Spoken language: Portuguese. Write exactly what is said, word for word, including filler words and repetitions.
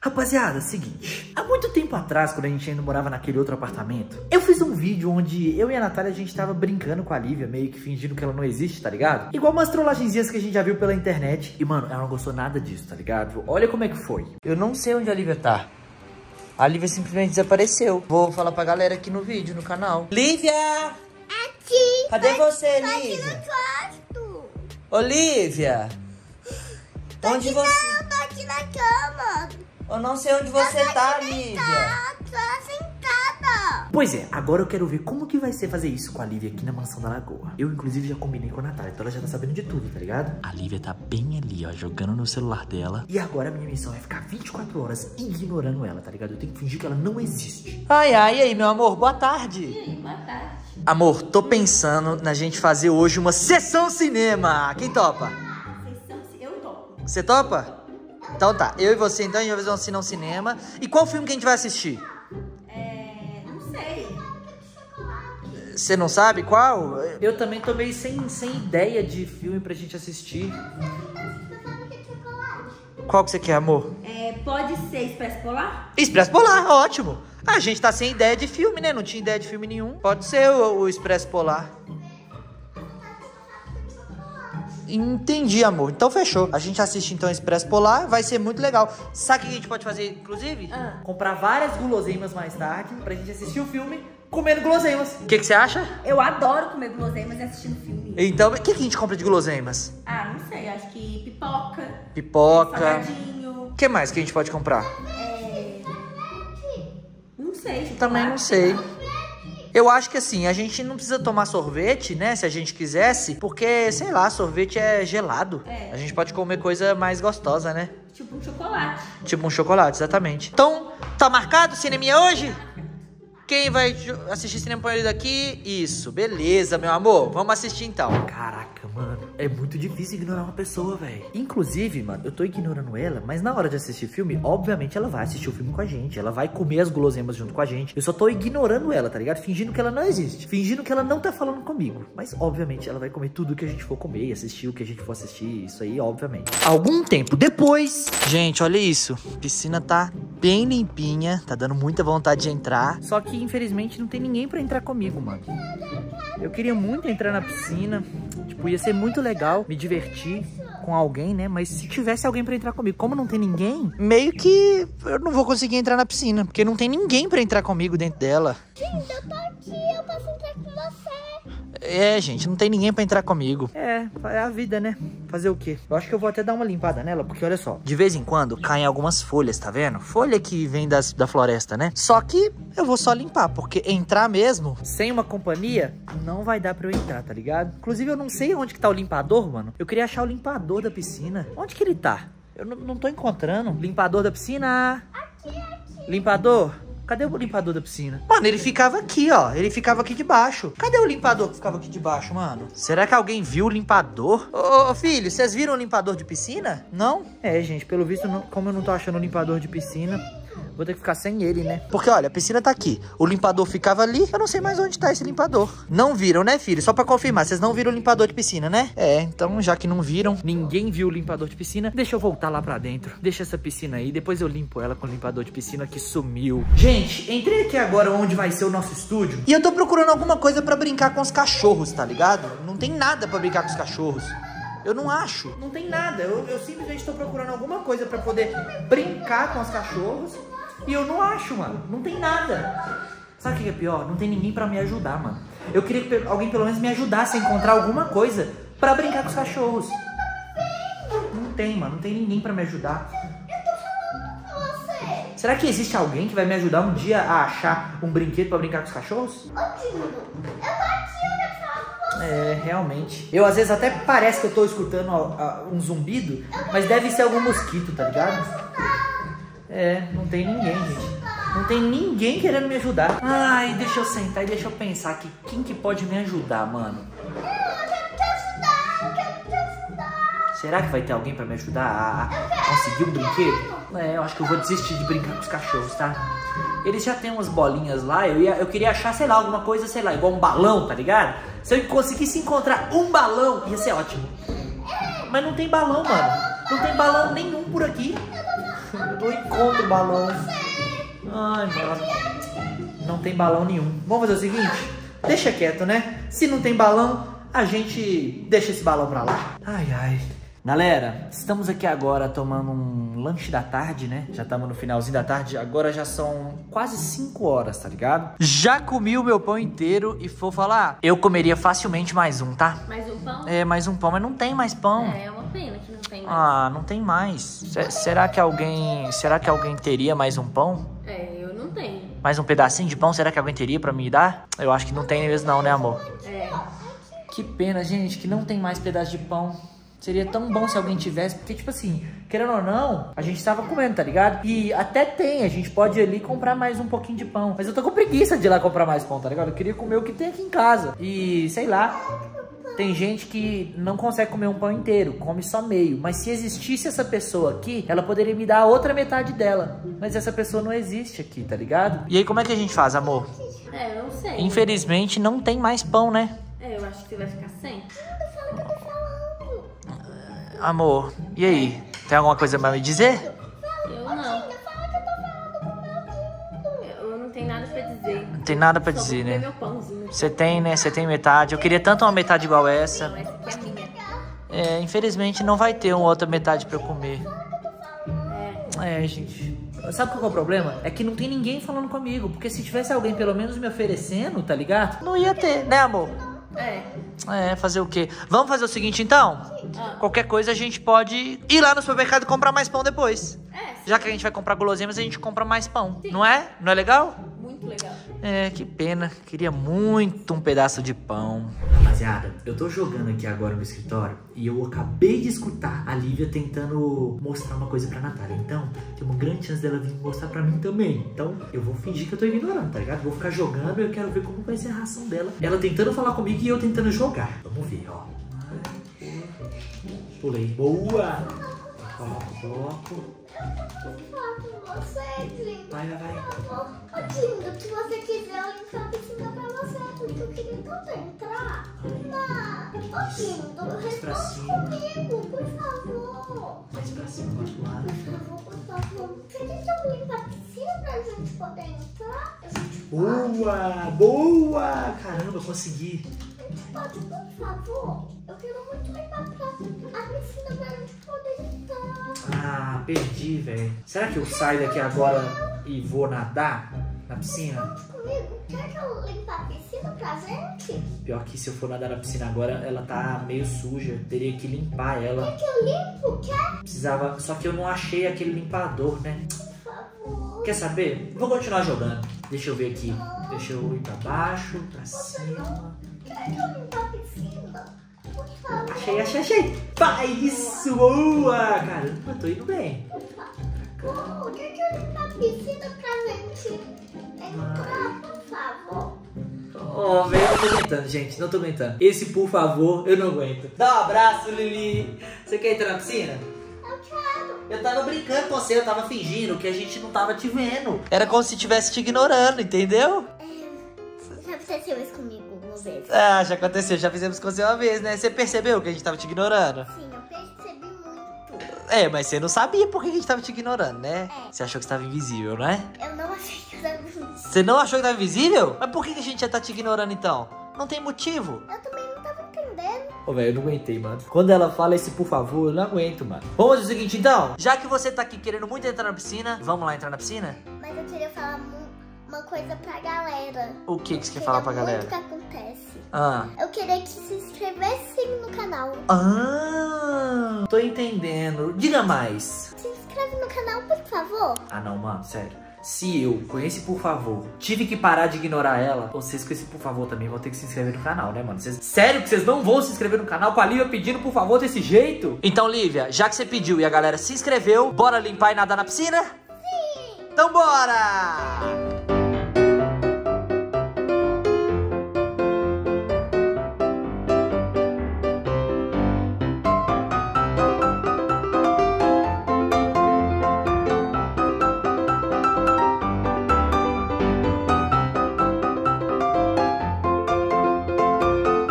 Rapaziada, seguinte, há muito tempo atrás, quando a gente ainda morava naquele outro apartamento, eu fiz um vídeo onde eu e a Natália, a gente tava brincando com a Lívia, meio que fingindo que ela não existe, tá ligado? Igual umas trollagenzinhas que a gente já viu pela internet. E, mano, ela não gostou nada disso, tá ligado? Olha como é que foi. Eu não sei onde a Lívia tá. A Lívia simplesmente desapareceu. Vou falar pra galera aqui no vídeo, no canal. Lívia! Aqui! Cadê tô, você, tô Lívia? aqui no quarto. Olívia! Tô Onde aqui você... Não, tô aqui na cama. Eu não sei onde você eu tô tá, aqui Lívia. Tô sentada. Pois é, agora eu quero ver como que vai ser fazer isso com a Lívia aqui na Mansão da Lagoa. Eu, inclusive, já combinei com a Natália, então ela já tá sabendo de tudo, tá ligado? A Lívia tá bem ali, ó, jogando no celular dela. E agora a minha missão é ficar vinte e quatro horas ignorando ela, tá ligado? Eu tenho que fingir que ela não existe. Ai, ai, e aí, meu amor, boa tarde. E aí, boa tarde. Amor, tô pensando na gente fazer hoje uma sessão cinema. Quem topa? Eu topo. Você topa? Então tá, eu e você então, a gente vai fazer um cine- um cinema. E qual filme que a gente vai assistir? É... não sei. Você não sabe qual? Eu também tô meio sem, sem ideia de filme pra gente assistir. Qual que você quer, amor? É, pode ser Expresso Polar? Expresso Polar, ótimo. A gente tá sem ideia de filme, né? Não tinha ideia de filme nenhum. Pode ser o, o Expresso Polar. Entendi, amor. Então fechou. A gente assiste então Expresso Polar, vai ser muito legal. Sabe o que a gente pode fazer, inclusive? Ah. Comprar várias guloseimas mais tarde pra gente assistir o filme comendo guloseimas. O que que você acha? Eu adoro comer guloseimas e assistindo filme. Então, o que que a gente compra de guloseimas? Ah, não sei. Acho que pipoca. Pipoca. Salgadinho. O que mais que a gente pode comprar? É... não sei. Também não sei. Eu acho que assim, a gente não precisa tomar sorvete, né? Se a gente quisesse, porque, sei lá, sorvete é gelado. É. A gente pode comer coisa mais gostosa, né? Tipo um chocolate. Tipo um chocolate, exatamente. Então, tá marcado o cineminha hoje? Quem vai assistir cinema com ele daqui? Isso, beleza, meu amor. Vamos assistir então. Caraca, mano, é muito difícil ignorar uma pessoa, velho. Inclusive, mano, eu tô ignorando ela, mas na hora de assistir filme, obviamente ela vai assistir o filme com a gente. Ela vai comer as guloseimas junto com a gente. Eu só tô ignorando ela, tá ligado? Fingindo que ela não existe. Fingindo que ela não tá falando comigo. Mas, obviamente, ela vai comer tudo que a gente for comer e assistir o que a gente for assistir. Isso aí, obviamente. Algum tempo depois... Gente, olha isso. A piscina tá bem limpinha. Tá dando muita vontade de entrar. Só que, infelizmente, não tem ninguém pra entrar comigo, mano. Eu queria muito entrar na piscina. Tipo, ia ser muito legal me divertir com alguém, né? Mas se tivesse alguém pra entrar comigo, como não tem ninguém, meio que eu não vou conseguir entrar na piscina, porque não tem ninguém pra entrar comigo dentro dela. Gente, eu tô aqui, eu posso entrar com você. É, gente, não tem ninguém pra entrar comigo. É, é a vida, né? Fazer o quê? Eu acho que eu vou até dar uma limpada nela, porque olha só, de vez em quando caem algumas folhas, tá vendo? Folha que vem das, da floresta, né? Só que eu vou só limpar, porque entrar mesmo, sem uma companhia, não vai dar pra eu entrar, tá ligado? Inclusive, eu não sei onde que tá o limpador, mano. Eu queria achar o limpador da piscina. Onde que ele tá? Eu não, não tô encontrando. Limpador da piscina. Aqui, aqui. Limpador? Cadê o limpador da piscina? Mano, ele ficava aqui, ó. Ele ficava aqui debaixo. Cadê o limpador que ficava aqui debaixo, mano? Será que alguém viu o limpador? Ô, ô filho, vocês viram o limpador de piscina? Não? É, gente, pelo visto, não, como eu não tô achando o limpador de piscina, vou ter que ficar sem ele, né? Porque, olha, a piscina tá aqui. O limpador ficava ali. Eu não sei mais onde tá esse limpador. Não viram, né, filho? Só pra confirmar, vocês não viram o limpador de piscina, né? É, então, já que não viram, ninguém viu o limpador de piscina, deixa eu voltar lá pra dentro. Deixa essa piscina aí, depois eu limpo ela com o limpador de piscina que sumiu. Gente, entrei aqui agora onde vai ser o nosso estúdio. E eu tô procurando alguma coisa pra brincar com os cachorros, tá ligado? Não tem nada pra brincar com os cachorros. Eu não acho. Não tem nada. Eu, eu simplesmente tô procurando alguma coisa pra poder brincar com os cachorros. E eu não acho, mano. Não tem nada. Sabe o que é pior? Não tem ninguém pra me ajudar, mano. Eu queria que alguém pelo menos me ajudasse a encontrar alguma coisa pra brincar com os cachorros. Não tem, mano. Não tem ninguém pra me ajudar. Eu tô falando com você. Será que existe alguém que vai me ajudar um dia a achar um brinquedo pra brincar com os cachorros? Ô, Tino, eu tô aqui, eu quero falar com você. É, realmente. Eu às vezes até parece que eu tô escutando um zumbido, mas deve ser algum mosquito, tá ligado? É, não tem ninguém, gente. Não tem ninguém querendo me ajudar. Ai, deixa eu sentar e deixa eu pensar aqui. Quem que pode me ajudar, mano? Eu quero te ajudar, eu quero te ajudar. Será que vai ter alguém pra me ajudar a, a conseguir um brinquedo? É, eu acho que eu vou desistir de brincar com os cachorros, tá? Eles já têm umas bolinhas lá. Eu, ia, eu queria achar, sei lá, alguma coisa, sei lá, igual um balão, tá ligado? Se eu conseguisse encontrar um balão, ia ser ótimo. Mas não tem balão, mano. Não tem balão nenhum por aqui. Eu não encontro balão. Ai, mano. Não tem balão nenhum. Vamos fazer o seguinte? Deixa quieto, né? Se não tem balão, a gente deixa esse balão pra lá. Ai, ai. Galera, estamos aqui agora tomando um lanche da tarde, né? Já estamos no finalzinho da tarde. Agora já são quase cinco horas, tá ligado? Já comi o meu pão inteiro e vou falar, eu comeria facilmente mais um, tá? Mais um pão? É, mais um pão, mas não tem mais pão. É, é uma pena que não tem mais. Ah, não tem mais. C- será que alguém, será que alguém teria mais um pão? É, eu não tenho. Mais um pedacinho de pão, será que alguém teria pra me dar? Eu acho que não tem mesmo não, né, amor? É. Que pena, gente, que não tem mais pedaço de pão. Seria tão bom se alguém tivesse, porque, tipo assim, querendo ou não, a gente tava comendo, tá ligado? E até tem, a gente pode ir ali comprar mais um pouquinho de pão. Mas eu tô com preguiça de ir lá comprar mais pão, tá ligado? Eu queria comer o que tem aqui em casa. E, sei lá, tem gente que não consegue comer um pão inteiro, come só meio. Mas se existisse essa pessoa aqui, ela poderia me dar a outra metade dela. Mas essa pessoa não existe aqui, tá ligado? E aí, como é que a gente faz, amor? É, eu não sei. Infelizmente, não tem mais pão, né? É, eu acho que você vai ficar sem. Amor, e aí? Tem alguma coisa pra me dizer? Eu não. Eu não tenho nada pra dizer. Não tem nada pra Só dizer, vou comer né? meu pãozinho. Você tem, né? Você tem metade. Eu queria tanto uma metade igual essa. Não, essa aqui é minha. É, infelizmente não vai ter uma outra metade pra eu comer. É. É, gente. Sabe qual que é o problema? É que não tem ninguém falando comigo. Porque se tivesse alguém pelo menos me oferecendo, tá ligado? Não ia ter, né, amor? É. É, fazer o quê? Vamos fazer o seguinte, então? Ah. Qualquer coisa a gente pode ir lá no supermercado e comprar mais pão depois. É, Já que a gente vai comprar guloseimas, a gente compra mais pão. Não é? Não é legal? muito legal. É, que pena. Queria muito um pedaço de pão. Rapaziada, eu tô jogando aqui agora no escritório e eu acabei de escutar a Lívia tentando mostrar uma coisa pra Natália. Então, tem uma grande chance dela vir mostrar pra mim também. Então, eu vou fingir que eu tô ignorando, tá ligado? Vou ficar jogando e eu quero ver como vai ser a reação dela. Ela tentando falar comigo e eu tentando jogar. Vamos ver, ó. Pulei. Boa! Coloca o bloco. Vai, vai, vai. Ô, Dindo, se você quiser, eu limpo a piscina pra você, porque eu queria tanto entrar. Mas, ô, Dindo, Mais pra responde cima. comigo, por favor. Mais pra cima, do outro lado. Por favor, por favor. Você deixa eu limpar a piscina pra gente poder entrar? Eu vou te Boa! Boa! Caramba, consegui. Pode, por favor. Eu quero muito limpar pra, a piscina pra gente poder entrar. Ah, perdi, velho. Será que eu saio daqui agora e vou nadar na piscina? Pode comigo? Quer que eu limpe a piscina pra gente? Pior que se eu for nadar na piscina agora, ela tá meio suja. Teria que limpar ela. Quer que eu limpo? Quer? Precisava... Só que eu não achei aquele limpador, né? Por favor. Quer saber? Vou continuar jogando. Deixa eu ver aqui. Deixa eu ir pra baixo, pra cima. Quer que eu limpe a piscina? Por favor. Achei, achei, achei. Vai, isso! Boa! Caramba, eu tô indo bem. Oh, quer que eu limpe a piscina pra gente entrar, por favor? Oh, velho, eu não tô aguentando, gente. Não tô aguentando. Esse, por favor, eu não aguento. Dá um abraço, Lili. Você quer entrar na piscina? Eu quero. Eu tava brincando com você, eu tava fingindo que a gente não tava te vendo. Era como se estivesse te ignorando, entendeu? Já aconteceu isso comigo uma vez. Ah, já aconteceu, já fizemos com você uma vez, né? Você percebeu que a gente tava te ignorando? Sim, eu percebi muito. É, mas você não sabia por que a gente tava te ignorando, né? É. Você achou que você tava invisível, né? Eu não achei que eu tava invisível. Você não achou que tava invisível? Mas por que que a gente já tá te ignorando então? Não tem motivo. Eu também não tava entendendo. Ô, velho, eu não aguentei, mano. Quando ela fala esse por favor, eu não aguento, mano. Vamos fazer o seguinte, então. Já que você tá aqui querendo muito entrar na piscina, vamos lá entrar na piscina? Mas eu queria falar mu- uma coisa pra galera. O que que você quer falar pra galera? Muito que acontece. Ah. Eu queria que se inscrevessem no canal. Ah, tô entendendo. Diga mais. Se inscreve no canal, por favor. Ah, não, mano, sério. Se eu, com esse por favor, tive que parar de ignorar ela, vocês com esse por favor também vão ter que se inscrever no canal, né, mano? Vocês... Sério que vocês não vão se inscrever no canal com a Lívia pedindo por favor desse jeito? Então, Lívia, já que você pediu e a galera se inscreveu, bora limpar e nadar na piscina? Sim! Então bora!